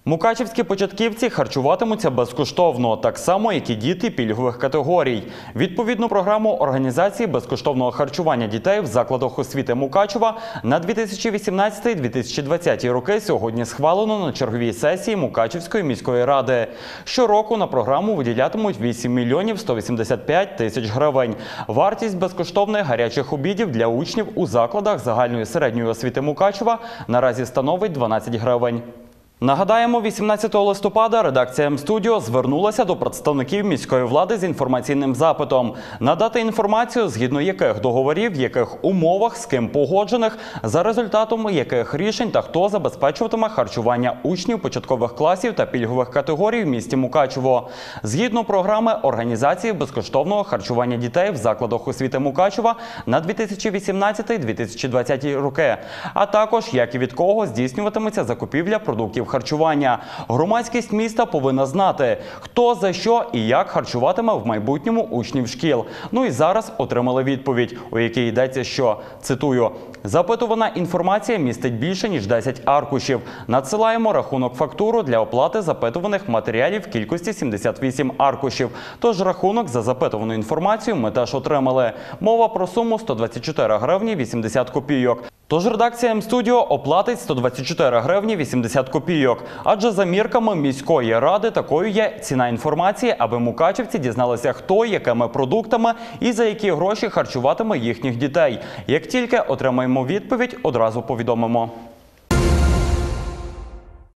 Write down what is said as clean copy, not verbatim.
Мукачівські початківці харчуватимуться безкоштовно, так само, як і діти пільгових категорій. Відповідну програму організації безкоштовного харчування дітей в закладах освіти Мукачева на 2018-2020 роки сьогодні схвалено на черговій сесії Мукачівської міської ради. Щороку на програму виділятимуть 8 мільйонів 185 тисяч гривень. Вартість безкоштовних гарячих обідів для учнів у закладах загальної середньої освіти Мукачева наразі становить 12 гривень. Нагадаємо, 18 листопада редакція М-студіо звернулася до представників міської влади з інформаційним запитом надати інформацію, згідно яких договорів, яких умовах, з ким погоджених, за результатом яких рішень та хто забезпечуватиме харчування учнів початкових класів та пільгових категорій в місті Мукачево. Згідно програми організації безкоштовного харчування дітей в закладах освіти Мукачева на 2018-2020 роки, а також як і від кого здійснюватиметься закупівля продуктів харчування. Громадськість міста повинна знати, хто, за що і як харчуватиме в майбутньому учнів шкіл. Ну і зараз отримали відповідь, у якій йдеться, що, цитую, «Запитувана інформація містить більше, ніж 10 аркушів. Надсилаємо рахунок-фактуру для оплати запитуваних матеріалів в кількості 78 аркушів. Тож рахунок за запитувану інформацію ми теж отримали. Мова про суму 124 гривні 80 копійок. Тож редакція М-студіо оплатить 124 гривні 80 копійок. Адже за мірками міської ради такою є ціна інформації, аби мукачівці дізналися, хто, якими продуктами і за які гроші харчуватиме їхніх дітей. Як тільки отримаємо відповідь, одразу повідомимо.